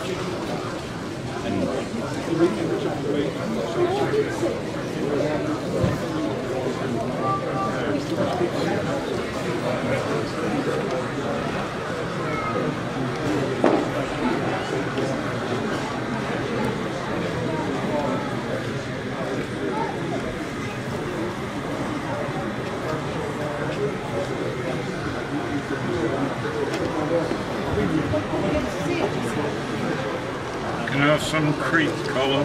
Can I have some creek, Colin?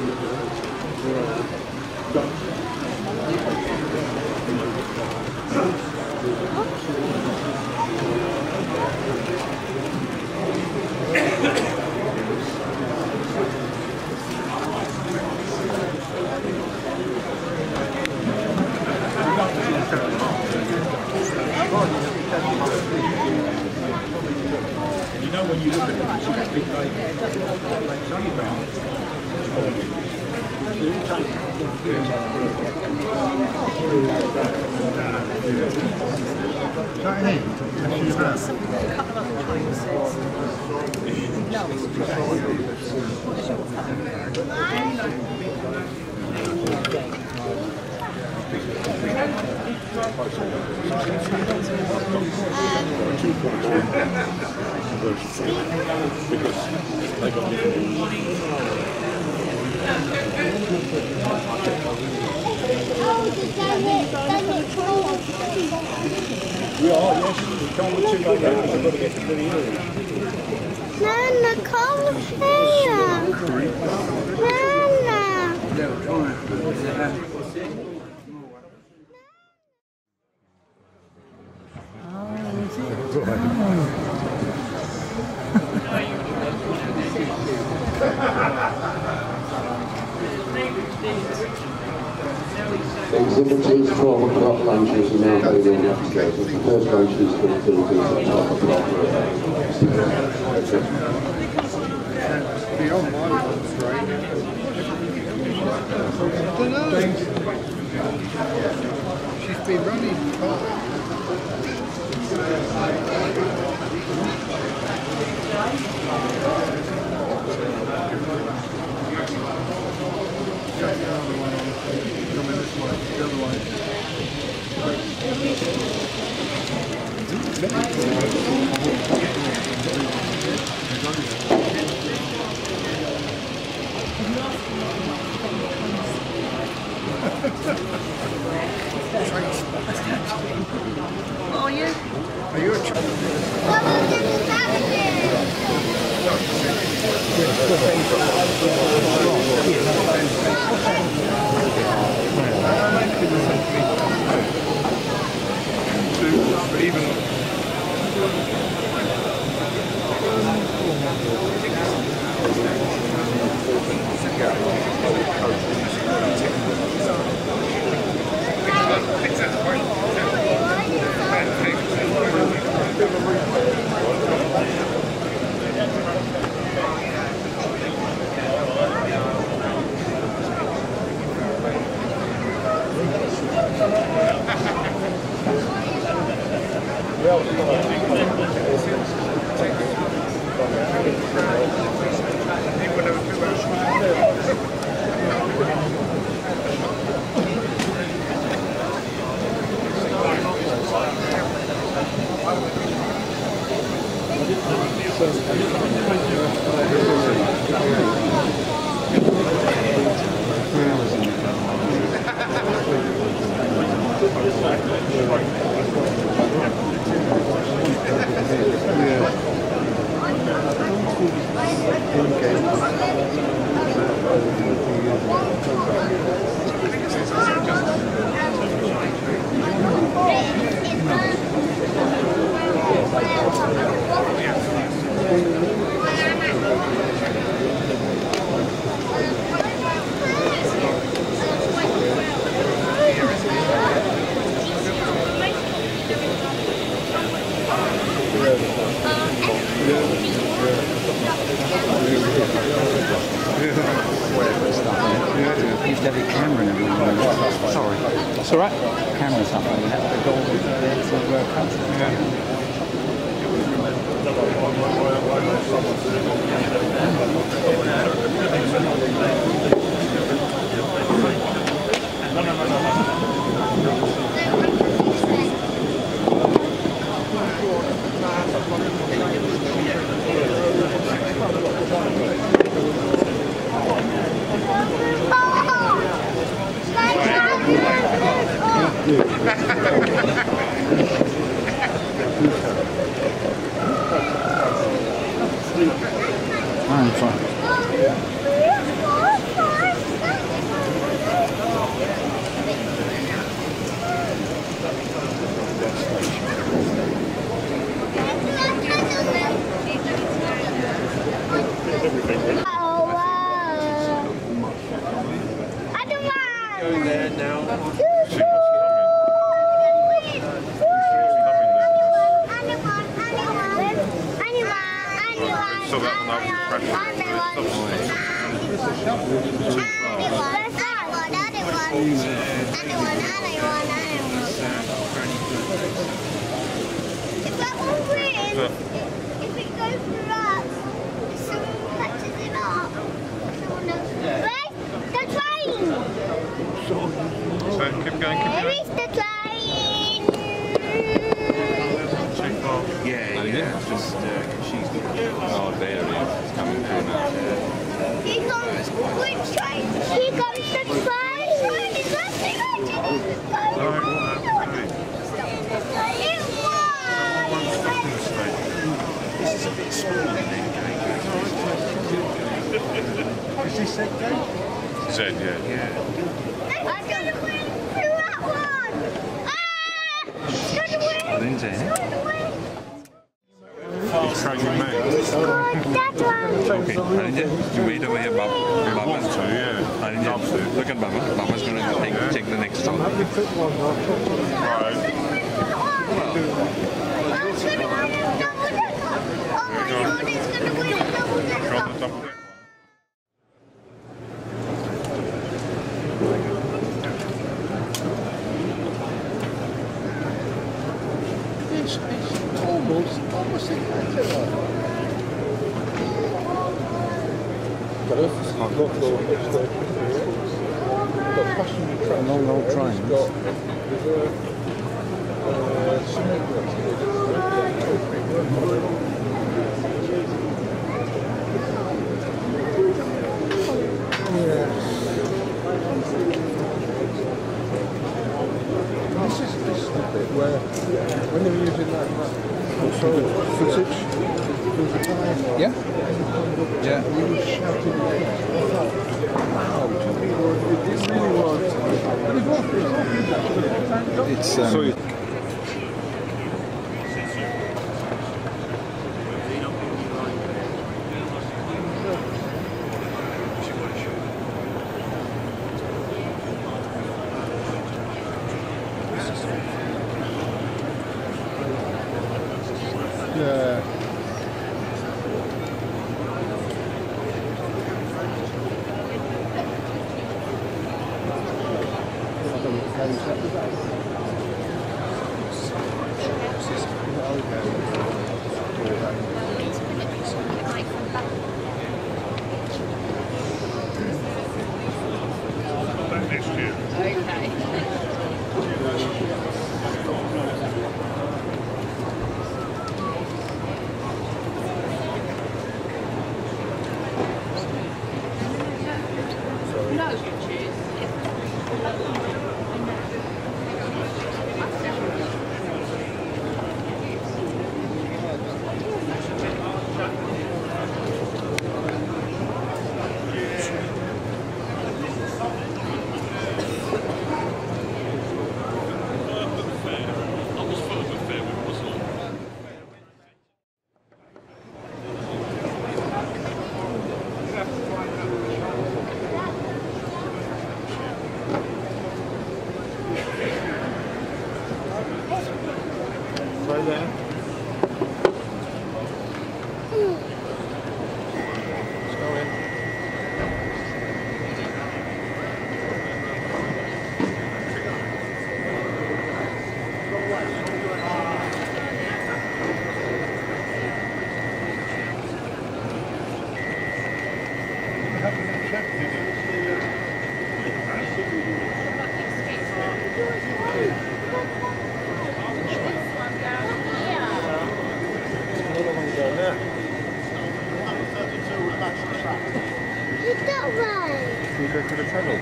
You know when you look at it, it's a big Nana, come here. Nana. Exhibitors, 12 o'clock lunches are now being investigated. The first lunch is for the Philippines at 12 o'clock. She's been running. Are you? Are you a child? I'm fine. Oh, wow. I don't mind. Going there now. So that now we're If that one wins, if it goes for us, if someone catches it up, someone else. Where's the train? So keep going, keep Where going. is the train? Too far. Yeah. Just she's Oh, there it is. It's coming through now. Here comes which train? Here comes the train. Is that the train? No, okay. It This is a bit smaller than that game. Is this that game? Z, yeah. Yeah. I'm going to win through that one. Ah! I'm going to win. Lindsay. I'm going to win. He's training me. That one. Okay, you wait over here, Want Baba. to, yeah. Love to. Look at Baba. Baba's going to take the next stop. Right. I'm going to win a double decker. Oh my God, it's going to win a double Go decker. on the double deck. It's almost exactly long old trains. This is the bit where, when they were using that footage, there was a time. Yeah? Yeah. We were shouting, wow, it really was. And it was. It's, yeah. Next year. that way. Can we go to the tunnel?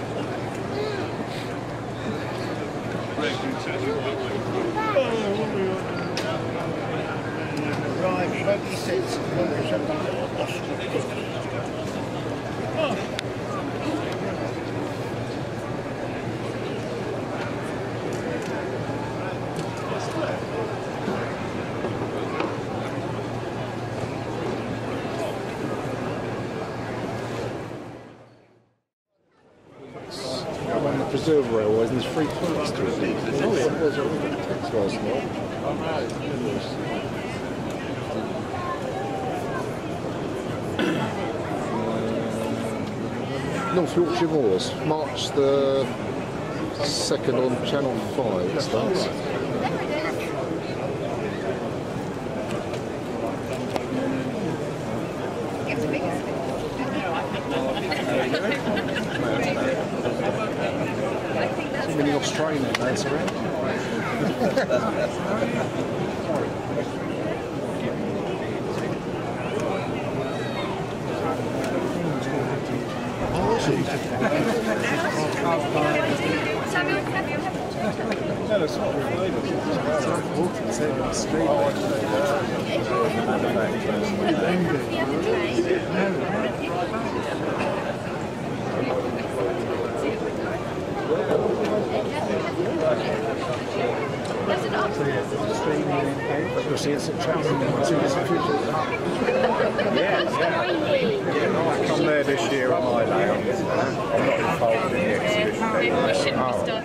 Right, Reggie says, On the preserve railways, and there's 3 toilets to it. Oh, yeah, there's a text last night. North Yorkshire Moors, March the 2nd on Channel 5 it starts. So many Australian lads around. You'll see it's at Chelsea. I come there this year on my day. I'm not involved in the exhibition. We shouldn't be started.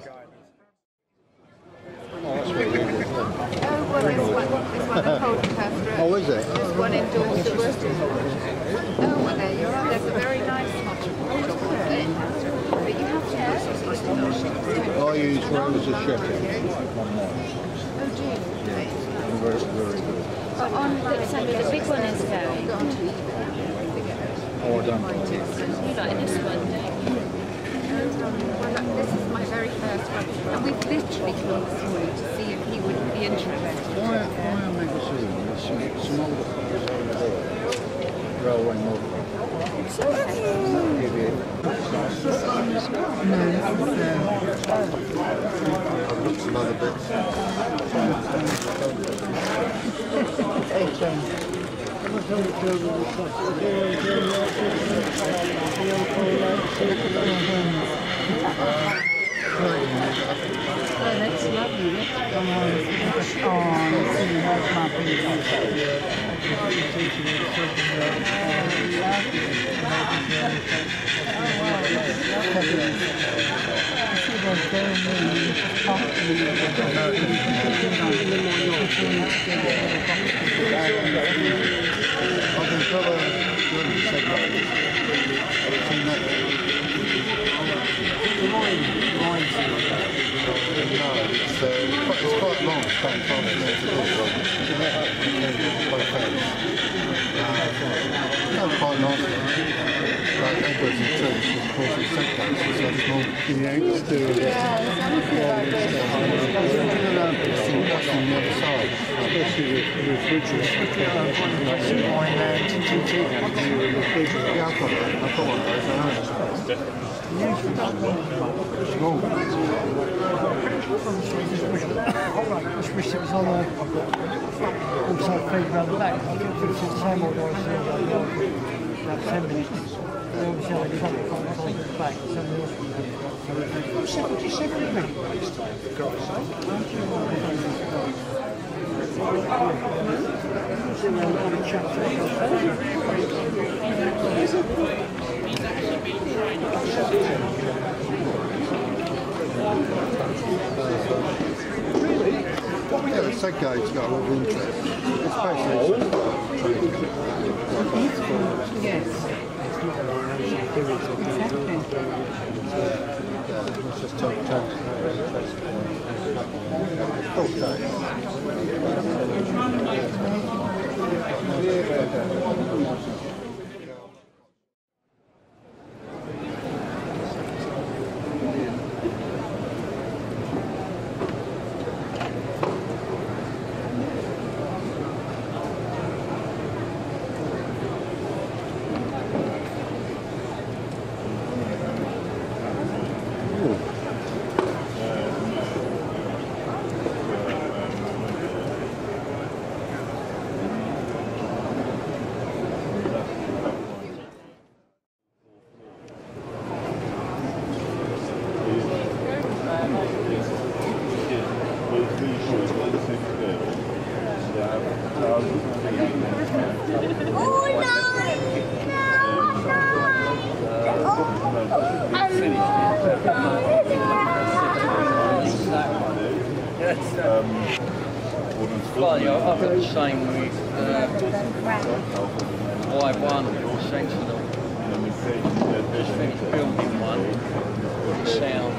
Oh, that's really good. Oh, well, there's one at Colchester. Oh, is it? There's one in Dorset. Oh, well, there you are. There's a very nice one. But you have chairs. I use one as a shepherd. Oh, do you? Very, very good. But on Brixham, the big one is going. Oh, I don't. You like this one, don't you? Well, this is my very first one. And we've literally come this morning to see if he would be interested. Why a magazine? There's some older cars over there. Railway model. I've looked some other bits. Oh, that's lovely. That's oh, that's my It's quite long, quite fun. Quite nice. Like Edwards and Toots, of course, it's set cases, so it's small. Yeah, it's still. What's on the other side? Especially the refrigerator. Yeah, I've got one of those, I know. Small. I wish it was on also feed around the back. It's the same old about 10 minutes. They obviously have a truck on the back. Yeah, the Seggate's got a lot of interest. It's basically Yes. it's just total Slightly, I've got the same with Y1 Sentinel. Just finished building one. Sound.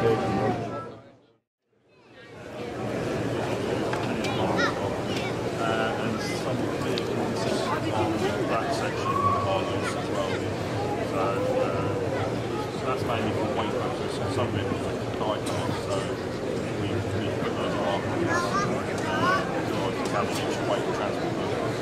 And some vehicles on that section are loose as well. So that's mainly for weight purposes. Some vehicles are die-cast, so we put those on to have each weight transport.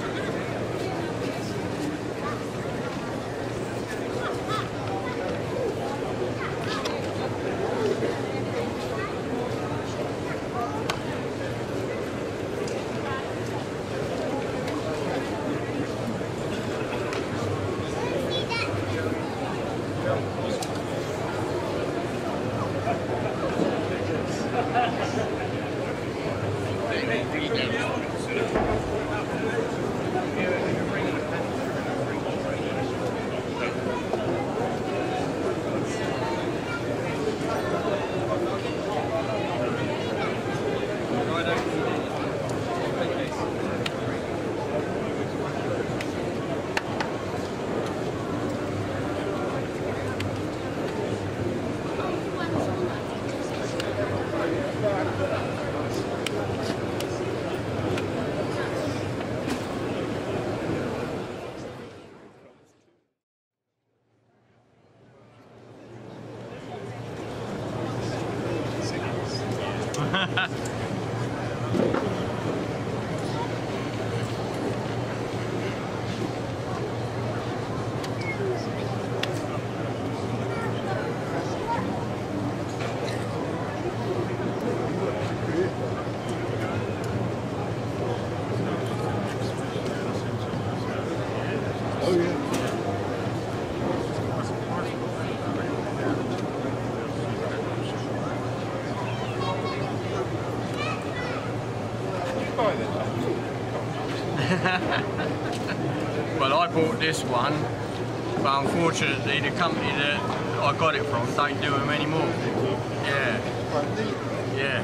Well, I bought this one, but unfortunately the company that I got it from don't do them anymore. Yeah. Yeah.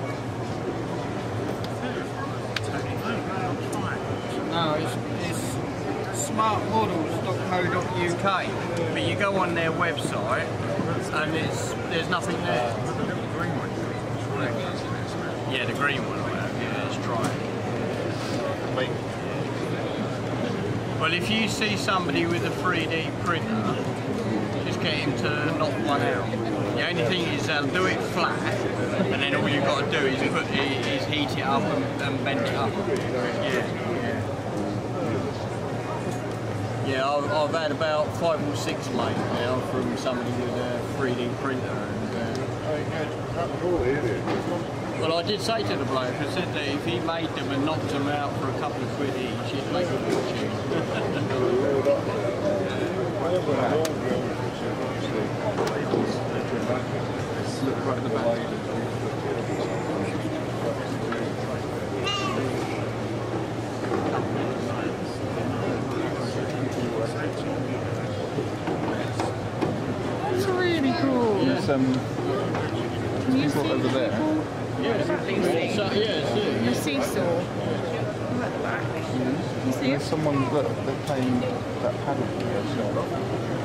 No, it's smartmodels.co.uk, but you go on their website and there's nothing there. Yeah, the green one I have, yeah, let's try it. Well, if you see somebody with a 3D printer, just get him to knock one out. The only thing is they'll do it flat, and then all you've got to do is heat it up and bend it up. Yeah. Yeah, I've had about 5 or 6 made now from somebody with a 3D printer. Well, I did say to the bloke, I said that if he made them and knocked them out for a couple of quid each, he'd make a fortune. It's really cool. It's Can you see over there. Yeah, the seesaw. You see it? There's someone that they're playing that paddle.